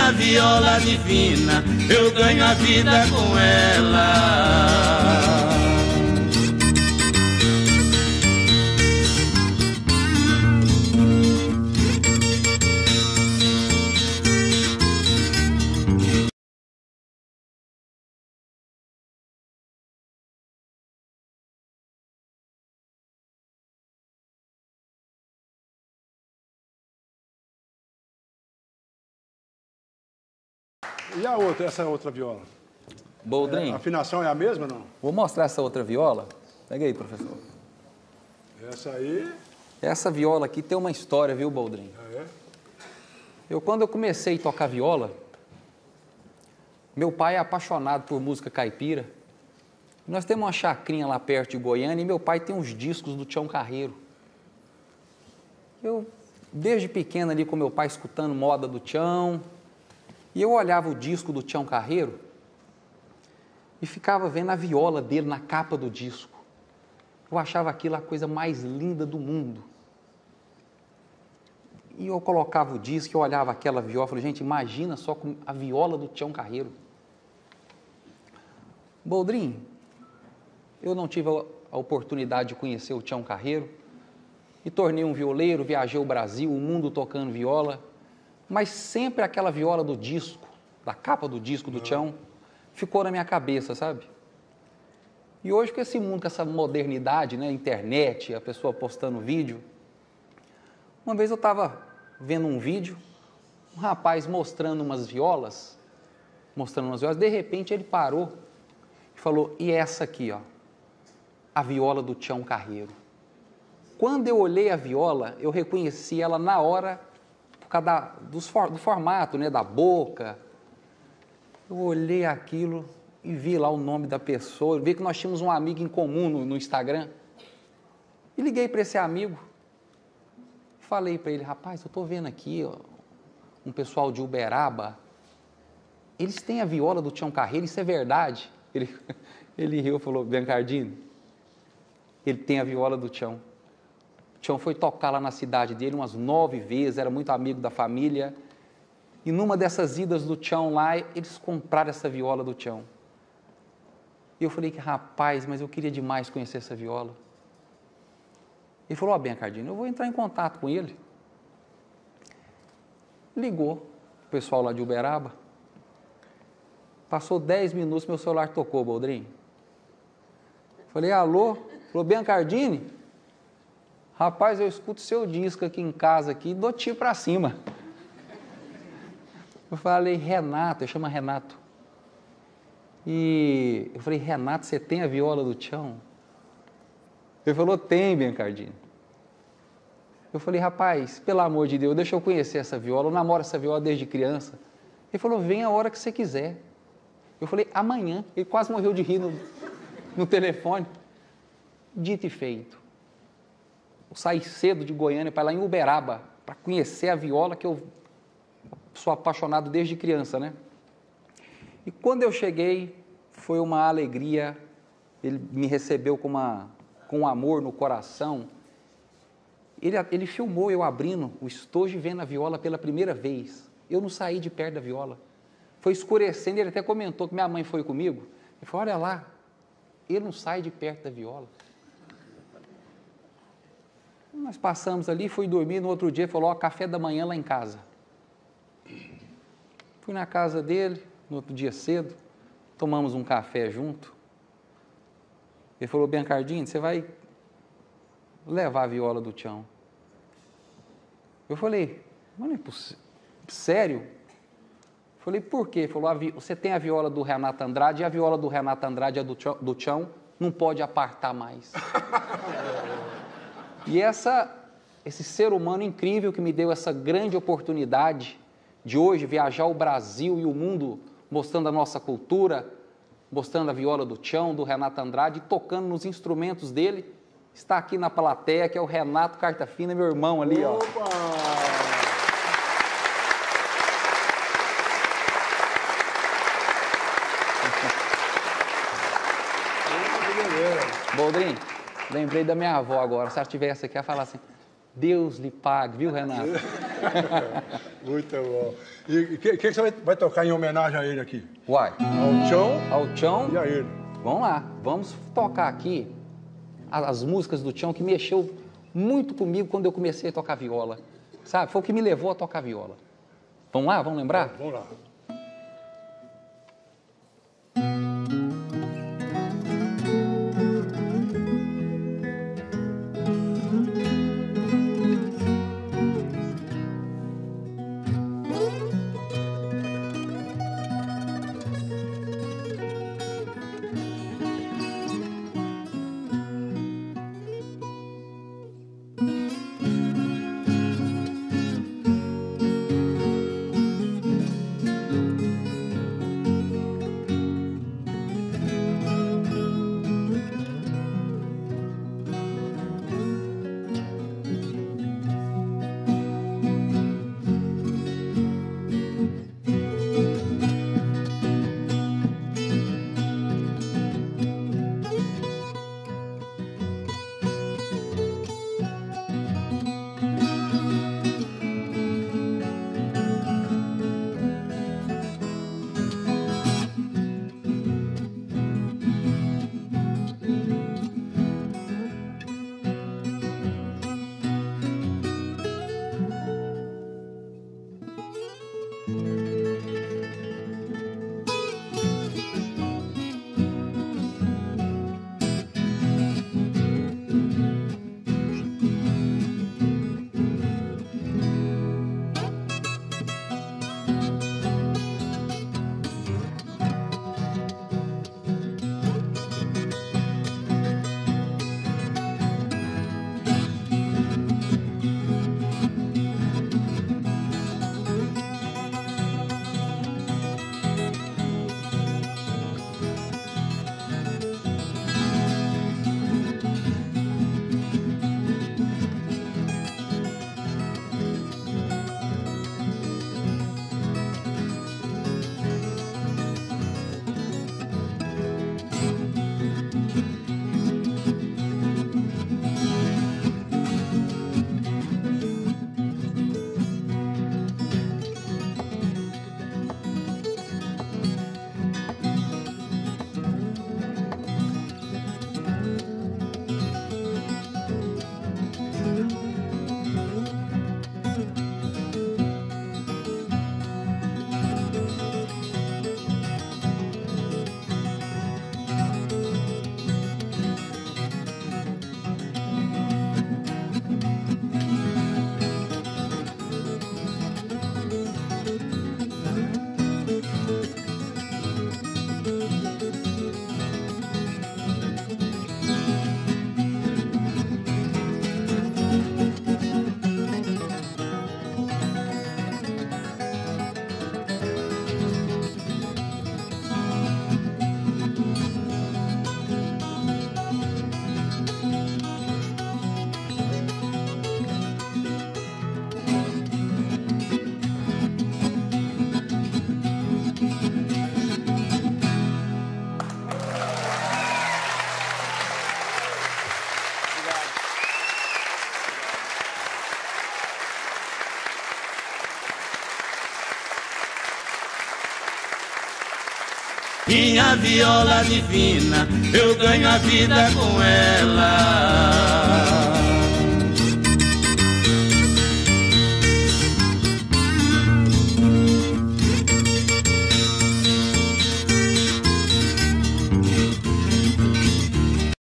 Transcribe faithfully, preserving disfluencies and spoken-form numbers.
minha viola divina, eu ganho a vida com ela. E a outra, essa outra viola? Boldrin. É, a afinação é a mesma, não? Vou mostrar essa outra viola. Pega aí, professor. Essa aí... Essa viola aqui tem uma história, viu, Boldrin? Ah, é? Eu, quando eu comecei a tocar viola, meu pai é apaixonado por música caipira. Nós temos uma chacrinha lá perto de Goiânia e meu pai tem uns discos do Tião Carreiro. Eu, desde pequeno ali com meu pai, escutando moda do Tião, e eu olhava o disco do Tião Carreiro e ficava vendo a viola dele na capa do disco. Eu achava aquilo a coisa mais linda do mundo. E eu colocava o disco, eu olhava aquela viola, falei, gente, imagina só com a viola do Tião Carreiro. Boldrin, eu não tive a oportunidade de conhecer o Tião Carreiro, me tornei um violeiro, viajei o Brasil, o mundo tocando viola, mas sempre aquela viola do disco, da capa do disco do Tião, ficou na minha cabeça, sabe? E hoje com esse mundo, com essa modernidade, né, internet, a pessoa postando vídeo, uma vez eu estava vendo um vídeo, um rapaz mostrando umas violas, mostrando umas violas, de repente ele parou e falou, e essa aqui, ó, a viola do Tião Carreiro. Quando eu olhei a viola, eu reconheci ela na hora, por causa da, dos for, do formato, né, da boca. Eu olhei aquilo e vi lá o nome da pessoa, eu vi que nós tínhamos um amigo em comum no, no Instagram, e liguei para esse amigo, falei para ele, rapaz, eu estou vendo aqui ó, um pessoal de Uberaba, eles têm a viola do Tião Carreiro, isso é verdade? Ele, ele riu e falou, Biancardini, ele tem a viola do Tião. O Tião foi tocar lá na cidade dele umas nove vezes, era muito amigo da família, e numa dessas idas do Tião lá, eles compraram essa viola do Tião. E eu falei, rapaz, mas eu queria demais conhecer essa viola. Ele falou, ó, oh, Biancardini, eu vou entrar em contato com ele. Ligou, o pessoal lá de Uberaba. Passou dez minutos, meu celular tocou, Boldrin. Falei, alô? Falou, Biancardini? Rapaz, eu escuto seu disco aqui em casa, aqui, dou tiro pra cima. Eu falei, Renato, eu chamo Renato. E eu falei, Renato, você tem a viola do Tião? Ele falou, tem, Biancardini. Eu falei, rapaz, pelo amor de Deus, deixa eu conhecer essa viola, eu namoro essa viola desde criança. Ele falou, vem a hora que você quiser. Eu falei, amanhã. Ele quase morreu de rir no, no telefone. Dito e feito. Eu saí cedo de Goiânia para lá em Uberaba, para conhecer a viola, que eu sou apaixonado desde criança, né? E quando eu cheguei, foi uma alegria, ele me recebeu com, uma, com um amor no coração. Ele, ele filmou eu abrindo o estojo e vendo a viola pela primeira vez. Eu não saí de perto da viola. Foi escurecendo, ele até comentou que minha mãe foi comigo. Ele falou, olha lá, ele não sai de perto da viola. Nós passamos ali, fui dormir, no outro dia, falou, ó, café da manhã lá em casa. Fui na casa dele, no outro dia cedo, tomamos um café junto. Ele falou, Biancardini, você vai levar a viola do Tião. Eu falei, mas não é possível. Sério? Eu falei, por quê? Ele falou, você tem a viola do Renato Andrade, e a viola do Renato Andrade e a do Tião, do Tião não pode apartar mais. E essa, esse ser humano incrível que me deu essa grande oportunidade de hoje viajar o Brasil e o mundo mostrando a nossa cultura, mostrando a viola do Tião, do Renato Andrade, tocando nos instrumentos dele, está aqui na plateia, que é o Renato Cartafina, meu irmão ali, ó. Opa! Boldrin, lembrei da minha avó agora, se ela estivesse aqui, ela ia falar assim, Deus lhe pague, viu, Renato? Muito bom. E o que, que você vai, vai tocar em homenagem a ele aqui? Uai. Ao Tião Ao Tião. e a ele. Vamos lá, vamos tocar aqui as, as músicas do Tião que mexeu muito comigo quando eu comecei a tocar viola. Sabe? Foi o que me levou a tocar viola. Vamos lá, vamos lembrar? Vamos lá. Minha viola divina, eu ganho a vida com ela.